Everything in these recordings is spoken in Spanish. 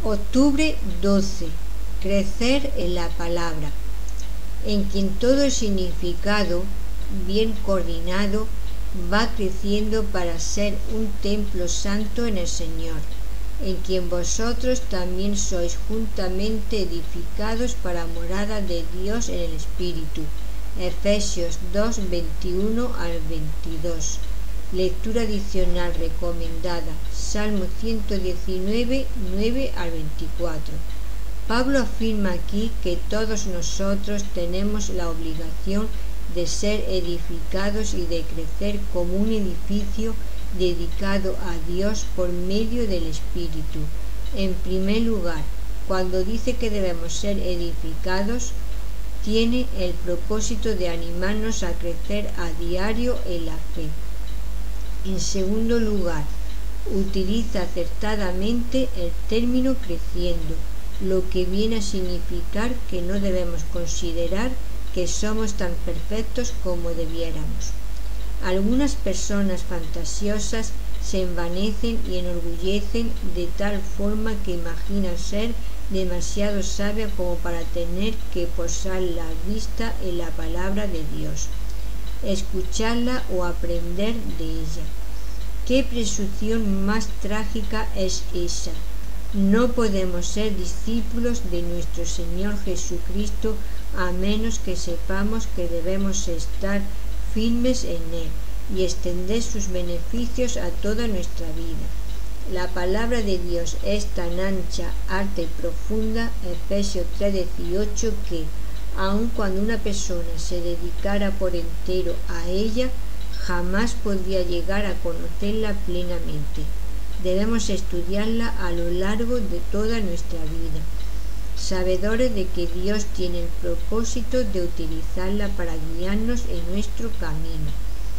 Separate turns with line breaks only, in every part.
Octubre 12. Crecer en la palabra, en quien todo el significado, bien coordinado, va creciendo para ser un templo santo en el Señor, en quien vosotros también sois juntamente edificados para morada de Dios en el Espíritu. Efesios 2, 21 al 22. Lectura adicional recomendada, Salmo 119, 9 al 24. Pablo afirma aquí que todos nosotros tenemos la obligación de ser edificados y de crecer como un edificio dedicado a Dios por medio del Espíritu. En primer lugar, cuando dice que debemos ser edificados, tiene el propósito de animarnos a crecer a diario en la fe. En segundo lugar, utiliza acertadamente el término creciendo, lo que viene a significar que no debemos considerar que somos tan perfectos como debiéramos. Algunas personas fantasiosas se envanecen y enorgullecen de tal forma que imaginan ser demasiado sabia como para tener que posar la vista en la palabra de Dios, escucharla o aprender de ella. ¿Qué presunción más trágica es esa? No podemos ser discípulos de nuestro Señor Jesucristo a menos que sepamos que debemos estar firmes en Él y extender sus beneficios a toda nuestra vida. La palabra de Dios es tan ancha, alta y profunda, Efesios 3:18, que, aun cuando una persona se dedicara por entero a ella, jamás podría llegar a conocerla plenamente. Debemos estudiarla a lo largo de toda nuestra vida, sabedores de que Dios tiene el propósito de utilizarla para guiarnos en nuestro camino.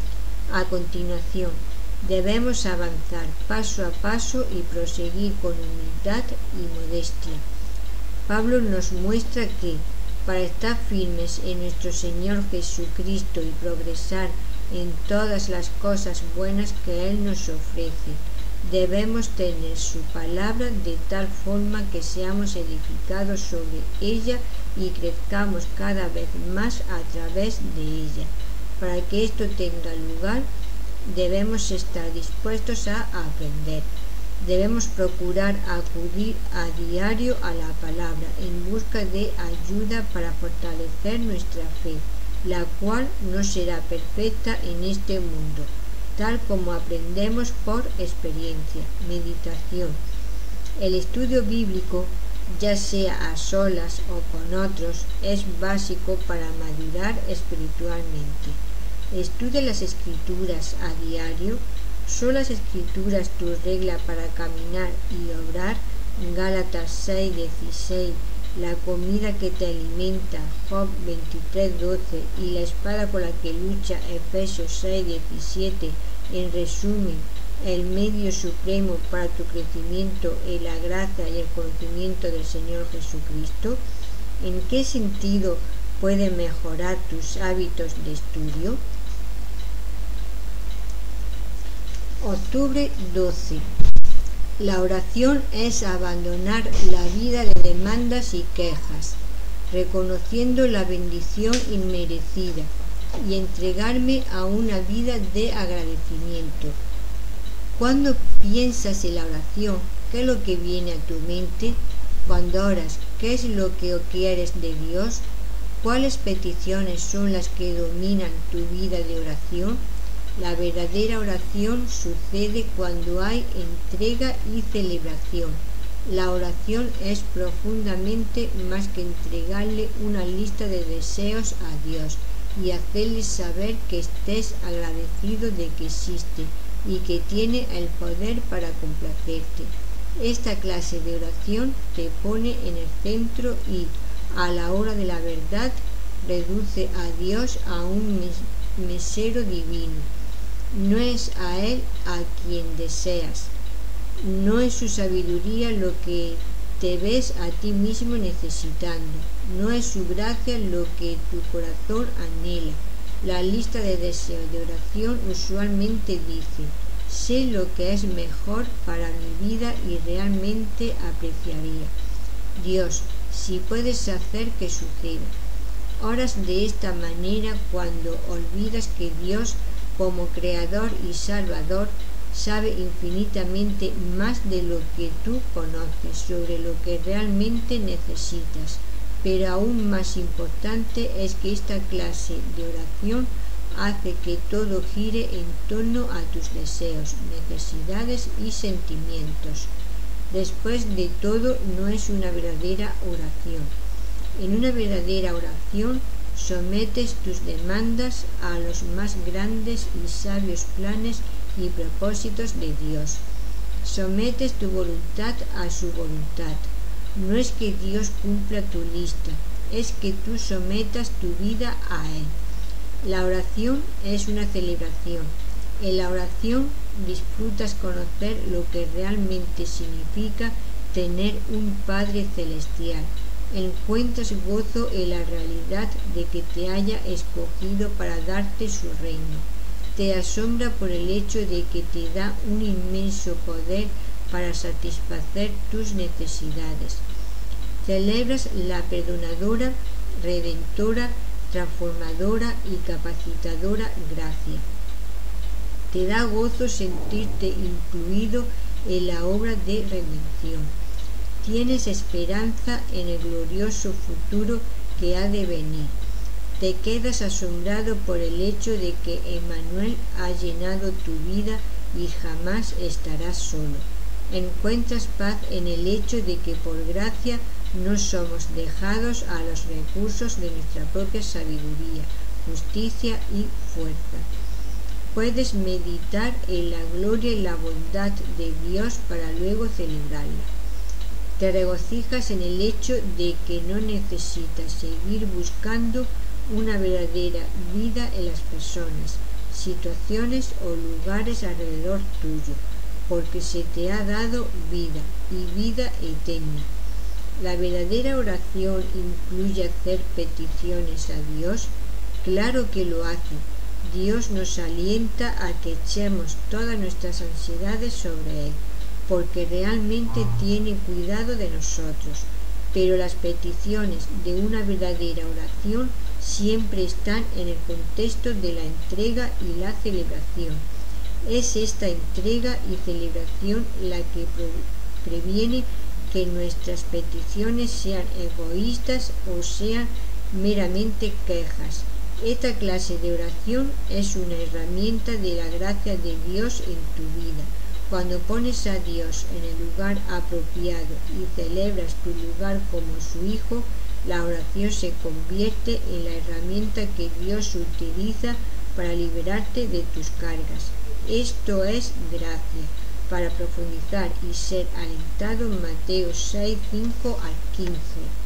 A continuación, debemos avanzar paso a paso y proseguir con humildad y modestia. Pablo nos muestra que, para estar firmes en nuestro Señor Jesucristo y progresar en todas las cosas buenas que Él nos ofrece, debemos tener su palabra de tal forma que seamos edificados sobre ella y crezcamos cada vez más a través de ella. Para que esto tenga lugar, debemos estar dispuestos a aprender. Debemos procurar acudir a diario a la palabra en busca de ayuda para fortalecer nuestra fe, la cual no será perfecta en este mundo, tal como aprendemos por experiencia. Meditación. El estudio bíblico, ya sea a solas o con otros, es básico para madurar espiritualmente. Estudia las Escrituras a diario. ¿Son las Escrituras tu regla para caminar y obrar? Gálatas 6:16. La comida que te alimenta, Job 23:12, y la espada con la que lucha, Efesios 6:17. En resumen, el medio supremo para tu crecimiento en la gracia y el conocimiento del Señor Jesucristo. ¿En qué sentido puede mejorar tus hábitos de estudio? Octubre 12. La oración es abandonar la vida de demandas y quejas, reconociendo la bendición inmerecida, y entregarme a una vida de agradecimiento. Cuando piensas en la oración, ¿qué es lo que viene a tu mente? Cuando oras, ¿qué es lo que quieres de Dios? ¿Cuáles peticiones son las que dominan tu vida de oración? La verdadera oración sucede cuando hay entrega y celebración. La oración es profundamente más que entregarle una lista de deseos a Dios y hacerle saber que estés agradecido de que existe y que tiene el poder para complacerte. Esta clase de oración te pone en el centro y, a la hora de la verdad, reduce a Dios a un mesero divino. No es a Él a quien deseas, no es su sabiduría lo que te ves a ti mismo necesitando, no es su gracia lo que tu corazón anhela. La lista de deseos de oración usualmente dice: Sé lo que es mejor para mi vida y realmente apreciaría. Dios, si puedes hacer que suceda. Oras de esta manera cuando olvidas que Dios, como Creador y Salvador, sabe infinitamente más de lo que tú conoces sobre lo que realmente necesitas. Pero aún más importante es que esta clase de oración hace que todo gire en torno a tus deseos, necesidades y sentimientos. Después de todo, no es una verdadera oración. En una verdadera oración sometes tus demandas a los más grandes y sabios planes y propósitos de Dios. Sometes tu voluntad a su voluntad. No es que Dios cumpla tu lista, es que tú sometas tu vida a Él. La oración es una celebración. En la oración disfrutas conocer lo que realmente significa tener un Padre celestial. Encuentras gozo en la realidad de que te haya escogido para darte su reino. Te asombra por el hecho de que te da un inmenso poder para satisfacer tus necesidades. Celebras la perdonadora, redentora, transformadora y capacitadora gracia. Te da gozo sentirte incluido en la obra de redención. Tienes esperanza en el glorioso futuro que ha de venir. Te quedas asombrado por el hecho de que Emmanuel ha llenado tu vida y jamás estarás solo. Encuentras paz en el hecho de que por gracia no somos dejados a los recursos de nuestra propia sabiduría, justicia y fuerza. Puedes meditar en la gloria y la bondad de Dios para luego celebrarla. Te regocijas en el hecho de que no necesitas seguir buscando una verdadera vida en las personas, situaciones o lugares alrededor tuyo, porque se te ha dado vida y vida eterna. ¿La verdadera oración incluye hacer peticiones a Dios? Claro que lo hace. Dios nos alienta a que echemos todas nuestras ansiedades sobre Él, porque realmente tiene cuidado de nosotros. Pero las peticiones de una verdadera oración siempre están en el contexto de la entrega y la celebración. Es esta entrega y celebración la que previene que nuestras peticiones sean egoístas o sean meramente quejas. Esta clase de oración es una herramienta de la gracia de Dios en tu vida. Cuando pones a Dios en el lugar apropiado y celebras tu lugar como su hijo, la oración se convierte en la herramienta que Dios utiliza para liberarte de tus cargas. Esto es gracia. Para profundizar y ser alentado, Mateo 6, 5 al 15.